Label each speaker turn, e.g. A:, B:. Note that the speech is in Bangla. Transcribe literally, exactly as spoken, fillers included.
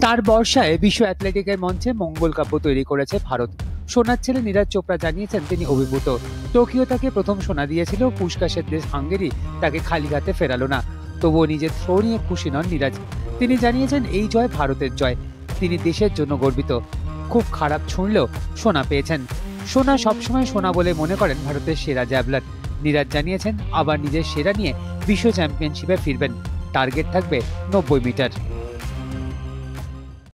A: তার বর্ষায় বিশ্ব অ্যাথলেটিকের মঞ্চে মঙ্গল কাব্য তৈরি করেছে ভারত। সোনার ছেলে নীরাজ চোপড়া জানিয়েছেন তিনি অভিভূত। টোকিও তাকে প্রথম সোনা দিয়েছিল, পুষ্কাশের দেশ হাঙ্গেরি তাকে খালি হাতে ফেরালো না। তবুও নিজের থ্রো নিয়ে খুশি নন নীরাজ। তিনি জানিয়েছেন এই জয় ভারতের জয়, তিনি দেশের জন্য গর্বিত। খুব খারাপ ছুঁড়লেও সোনা পেয়েছেন। সোনা সবসময় সোনা বলে মনে করেন ভারতের সেরা জ্যাভলার। নীরাজ জানিয়েছেন আবার নিজের সেরা নিয়ে বিশ্ব চ্যাম্পিয়নশিপে ফিরবেন। টার্গেট থাকবে নব্বই মিটার।